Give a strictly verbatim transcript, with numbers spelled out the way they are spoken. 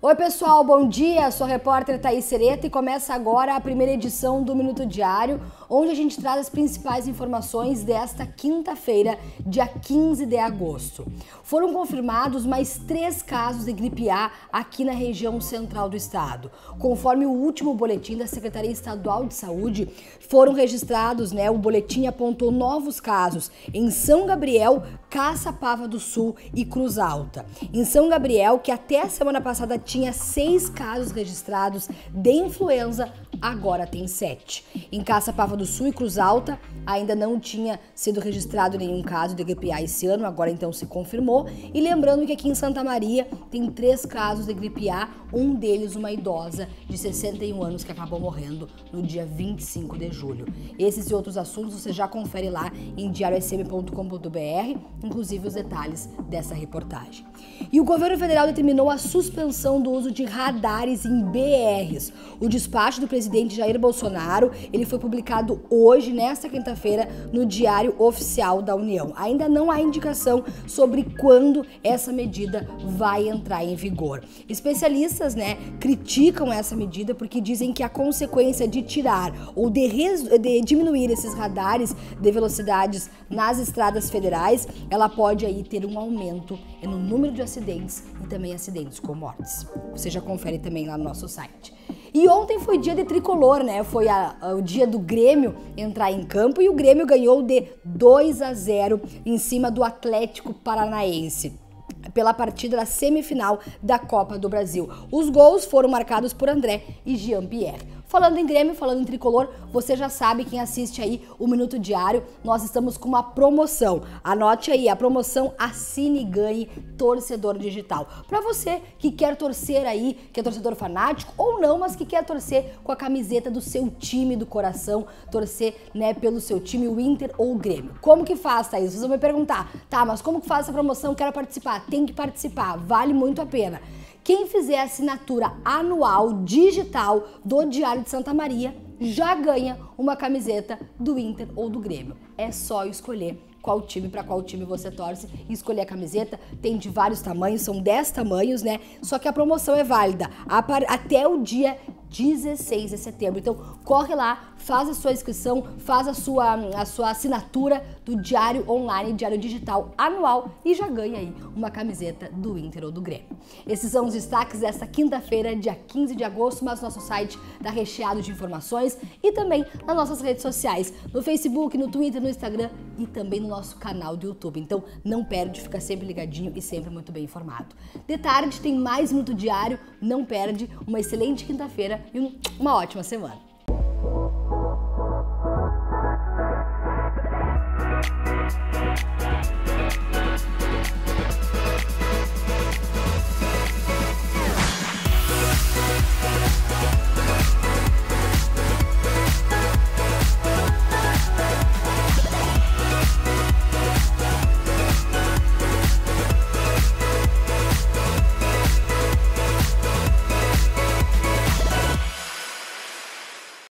Oi pessoal, bom dia, sou a repórter Thaís Sereta e começa agora a primeira edição do Minuto Diário, onde a gente traz as principais informações desta quinta-feira, dia quinze de agosto. Foram confirmados mais três casos de gripe A aqui na região central do estado. Conforme o último boletim da Secretaria Estadual de Saúde, foram registrados, né, o boletim apontou novos casos em São Gabriel, Caçapava do Sul e Cruz Alta. Em São Gabriel, que até a semana passada tinha seis casos registrados de influenza, agora tem sete. Em Caçapava do Sul e Cruz Alta, ainda não tinha sido registrado nenhum caso de gripe A esse ano, agora então se confirmou. E lembrando que aqui em Santa Maria tem três casos de gripe A, um deles uma idosa de sessenta e um anos que acabou morrendo no dia vinte e cinco de julho. Esses e outros assuntos você já confere lá em diário s m ponto com ponto b r, inclusive os detalhes dessa reportagem. E o governo federal determinou a suspensão do uso de radares em B Rs. O despacho do presidente Jair Bolsonaro, ele foi publicado hoje, nesta quinta-feira, no Diário Oficial da União. Ainda não há indicação sobre quando essa medida vai entrar em vigor. Especialistas, né, criticam essa medida porque dizem que a consequência de tirar ou de, de diminuir esses radares de velocidades nas estradas federais, ela pode aí ter um aumento no número de acidentes e também acidentes com mortes. Você já confere também lá no nosso site. E ontem foi dia de tricolor, né? Foi a, a, o dia do Grêmio entrar em campo e o Grêmio ganhou de dois a zero em cima do Atlético Paranaense pela partida da semifinal da Copa do Brasil. Os gols foram marcados por André e Jean-Pierre. Falando em Grêmio, falando em tricolor, você já sabe, quem assiste aí o Minuto Diário, nós estamos com uma promoção. Anote aí, a promoção Assine e Ganhe Torcedor Digital. Para você que quer torcer aí, que é torcedor fanático ou não, mas que quer torcer com a camiseta do seu time do coração, torcer, né, pelo seu time, o Inter ou o Grêmio. Como que faz, Thaís? Vocês vão me perguntar, tá, mas como que faz essa promoção? Quero participar. Tem que participar, vale muito a pena. Quem fizer a assinatura anual digital do Diário de Santa Maria já ganha uma camiseta do Inter ou do Grêmio. É só escolher qual time, para qual time você torce e escolher a camiseta. Tem de vários tamanhos, são dez tamanhos, né? Só que a promoção é válida até o dia dezesseis de setembro. Então, corre lá, faz a sua inscrição, faz a sua, a sua assinatura do Diário Online, Diário Digital anual e já ganha aí uma camiseta do Inter ou do Grêmio. Esses são os destaques desta quinta-feira, dia quinze de agosto, mas nosso site está recheado de informações e também nas nossas redes sociais, no Facebook, no Twitter, no Instagram e também no nosso canal do YouTube. Então, não perde, fica sempre ligadinho e sempre muito bem informado. De tarde tem mais Minuto Diário, não perde, uma excelente quinta-feira e uma ótima semana.